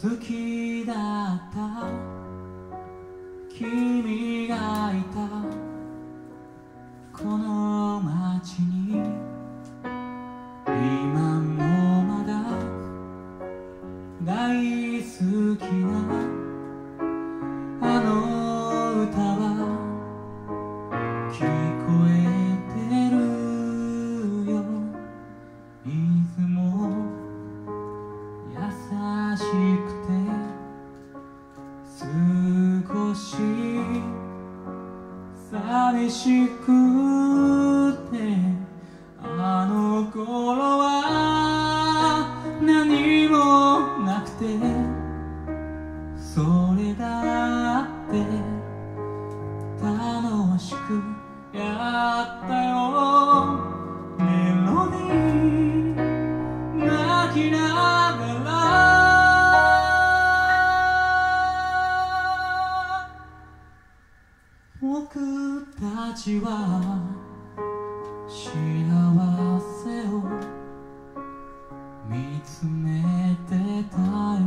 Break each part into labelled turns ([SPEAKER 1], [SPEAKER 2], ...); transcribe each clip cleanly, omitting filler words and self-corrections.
[SPEAKER 1] 好きだった君がいたこの街に今もまだ大好きなあの歌は聞こえてるよいつも優しくて少し寂しくてあの頃は何もなくてそれだって楽しくやったよメロディー泣きながら僕たちは幸せを見つめてたよ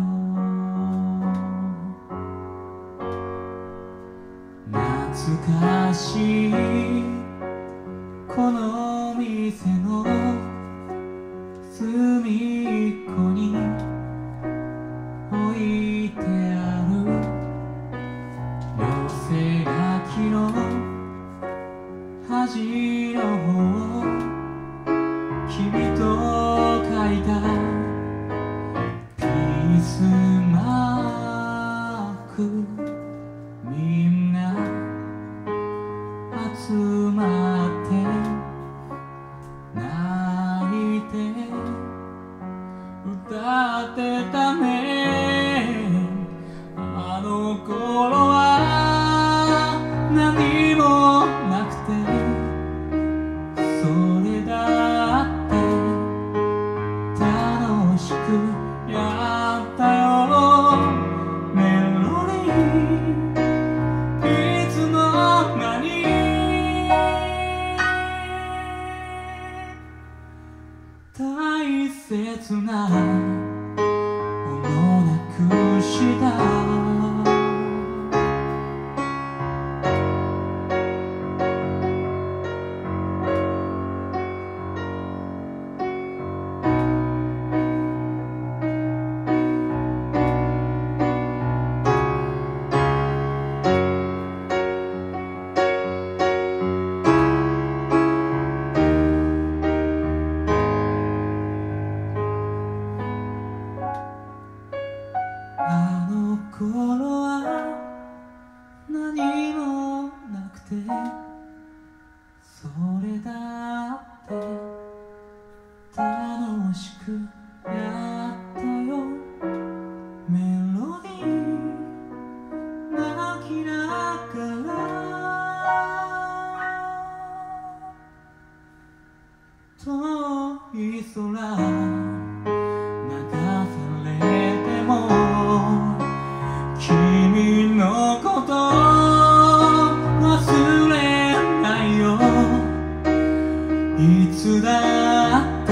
[SPEAKER 1] 懐かしいこの店の隅っこに置いてある寄せ書きの端の方君と書いたピースマークみんな集まって泣いて歌ってたねあの頃は何もなくてそれだって楽しくやったよメロディーいつの間に大切なものなくしたあの頃は何もなくてそれだって楽しくやったよメロディー泣きながら遠い空流されても君のこと忘れないよいつだって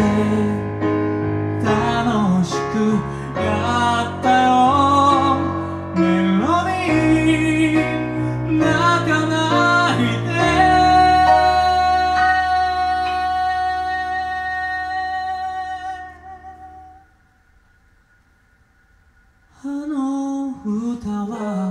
[SPEAKER 1] 楽しくやったよメロディー泣かないであの歌は